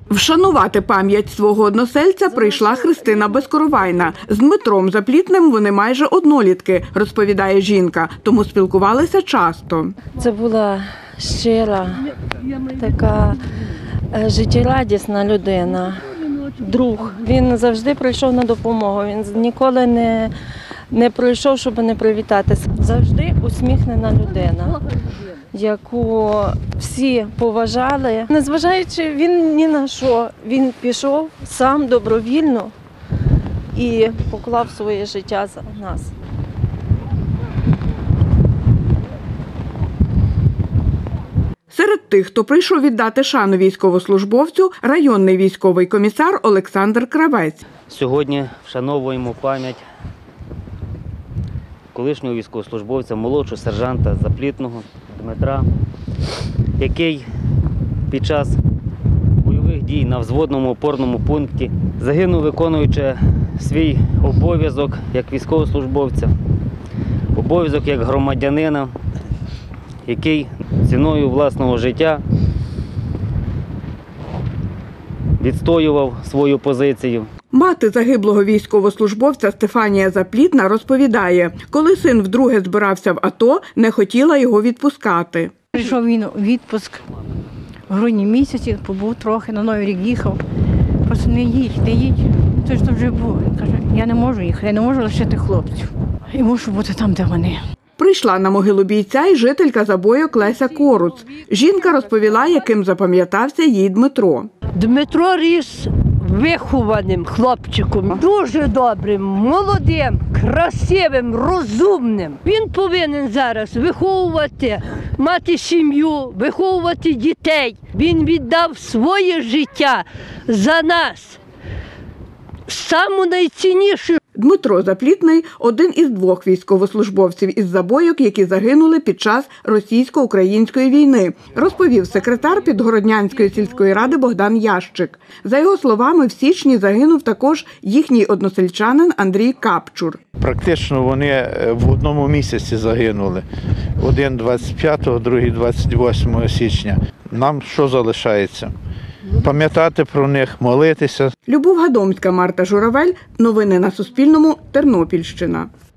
Вшанувати пам'ять свого односельця прийшла Христина Безкоровайна. З Дмитром Заплітним вони майже однолітки, розповідає жінка, тому спілкувалися часто. Це була щира, така життєрадісна людина, друг. Він завжди прийшов на допомогу, він ніколи не прийшов, щоб не привітатися. Завжди усміхнена людина, яку всі поважали. Незважаючи він ні на що, він пішов сам добровільно і поклав своє життя за нас. Серед тих, хто прийшов віддати шану військовослужбовцю, районний військовий комісар Олександр Кравець. Сьогодні вшановуємо пам'ять колишнього військовослужбовця, молодшого сержанта Заплітного Дмитра, який під час бойових дій на взводному опорному пункті загинув, виконуючи свій обов'язок як військовослужбовця, обов'язок як громадянина, який ціною власного життя відстоював свою позицію. Мати загиблого військовослужбовця Стефанія Заплітна розповідає, коли син вдруге збирався в АТО, не хотіла його відпускати. Прийшов він у відпуск в грудні місяці, побув трохи, на Новий рік їхав. Просто не їдь. Це ж вже було. Він каже, я не можу їхати, я не можу лишити хлопців. І мушу бути там, де вони. Прийшла на могилу бійця й жителька Забойок Леся Коруц. Жінка розповіла, яким запам'ятався їй Дмитро. Дмитро ріс вихованим хлопчиком, дуже добрим, молодим, красивим, розумним. Він повинен зараз виховувати, мати сім'ю, виховувати дітей. Він віддав своє життя за нас. Саме найцінніше. Дмитро Заплітний – один із двох військовослужбовців із Забойок, які загинули під час російсько-української війни, розповів секретар Підгороднянської сільської ради Богдан Ящик. За його словами, в січні загинув також їхній односельчанин Андрій Капчур. Практично вони в одному місяці загинули. Один 25-го, другий 28 січня. Нам що залишається? Пам'ятати про них, молитися. Любов Гадомська, Марта Журавель. Новини на Суспільному. Тернопільщина.